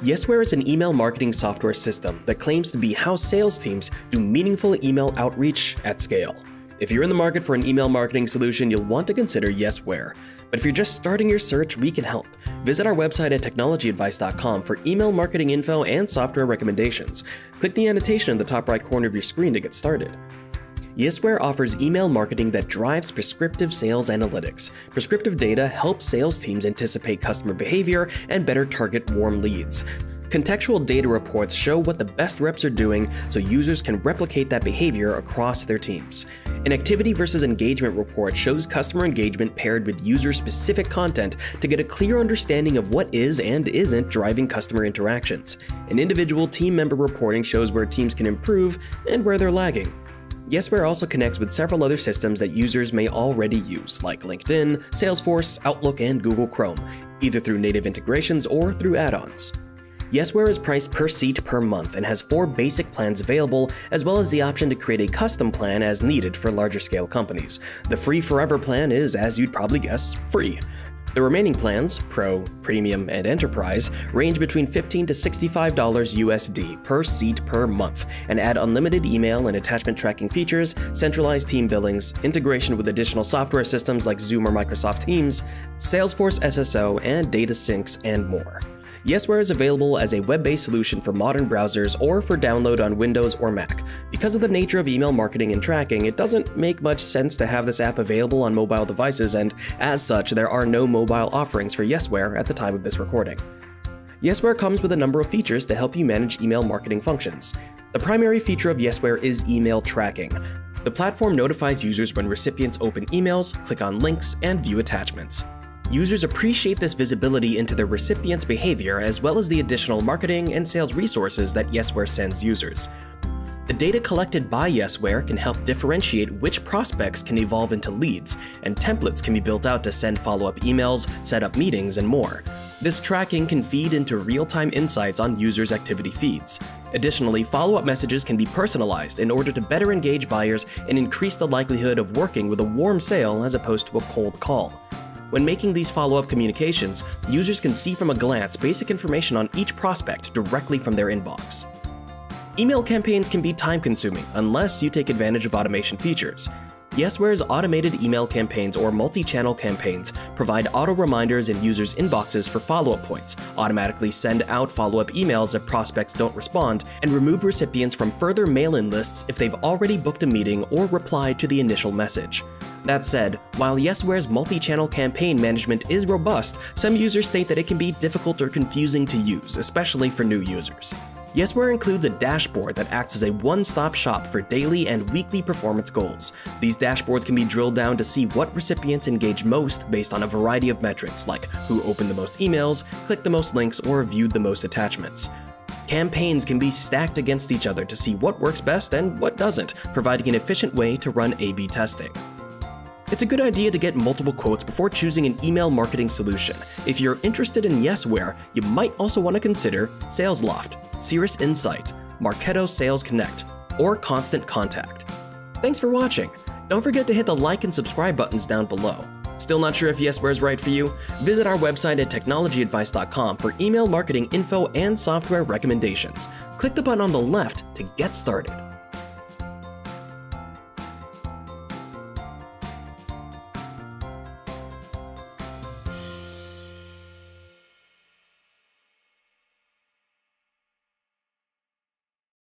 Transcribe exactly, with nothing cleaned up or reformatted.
Yesware is an email marketing software system that claims to be how sales teams do meaningful email outreach at scale. If you're in the market for an email marketing solution, you'll want to consider Yesware. But if you're just starting your search, we can help. Visit our website at technology advice dot com for email marketing info and software recommendations. Click the annotation in the top right corner of your screen to get started. Yesware offers email marketing that drives prescriptive sales analytics. Prescriptive data helps sales teams anticipate customer behavior and better target warm leads. Contextual data reports show what the best reps are doing so users can replicate that behavior across their teams. An activity versus engagement report shows customer engagement paired with user-specific content to get a clear understanding of what is and isn't driving customer interactions. An individual team member reporting shows where teams can improve and where they're lagging. Yesware also connects with several other systems that users may already use, like LinkedIn, Salesforce, Outlook, and Google Chrome, either through native integrations or through add-ons. Yesware is priced per seat per month and has four basic plans available, as well as the option to create a custom plan as needed for larger scale companies. The free forever plan is, as you'd probably guess, free. The remaining plans, Pro, Premium, and Enterprise, range between fifteen to sixty-five dollars U S D per seat per month and add unlimited email and attachment tracking features, centralized team billings, integration with additional software systems like Zoom or Microsoft Teams, Salesforce S S O, and data syncs, and more. Yesware is available as a web-based solution for modern browsers or for download on Windows or Mac. Because of the nature of email marketing and tracking, it doesn't make much sense to have this app available on mobile devices, and as such, there are no mobile offerings for Yesware at the time of this recording. Yesware comes with a number of features to help you manage email marketing functions. The primary feature of Yesware is email tracking. The platform notifies users when recipients open emails, click on links, and view attachments. Users appreciate this visibility into their recipients' behavior, as well as the additional marketing and sales resources that Yesware sends users. The data collected by Yesware can help differentiate which prospects can evolve into leads, and templates can be built out to send follow-up emails, set up meetings, and more. This tracking can feed into real-time insights on users' activity feeds. Additionally, follow-up messages can be personalized in order to better engage buyers and increase the likelihood of working with a warm sale as opposed to a cold call. When making these follow-up communications, users can see from a glance basic information on each prospect directly from their inbox. Email campaigns can be time-consuming unless you take advantage of automation features. Yesware's automated email campaigns or multi-channel campaigns provide auto reminders in users' inboxes for follow-up points, automatically send out follow-up emails if prospects don't respond, and remove recipients from further mail-in lists if they've already booked a meeting or replied to the initial message. That said, while Yesware's multi-channel campaign management is robust, some users state that it can be difficult or confusing to use, especially for new users. Yesware includes a dashboard that acts as a one-stop shop for daily and weekly performance goals. These dashboards can be drilled down to see what recipients engage most based on a variety of metrics, like who opened the most emails, clicked the most links, or viewed the most attachments. Campaigns can be stacked against each other to see what works best and what doesn't, providing an efficient way to run A B testing. It's a good idea to get multiple quotes before choosing an email marketing solution. If you're interested in Yesware, you might also want to consider SalesLoft, Cirrus Insight, Marketo Sales Connect, or Constant Contact. Thanks for watching. Don't forget to hit the like and subscribe buttons down below. Still not sure if Yesware is right for you? Visit our website at technology advice dot com for email marketing info and software recommendations. Click the button on the left to get started.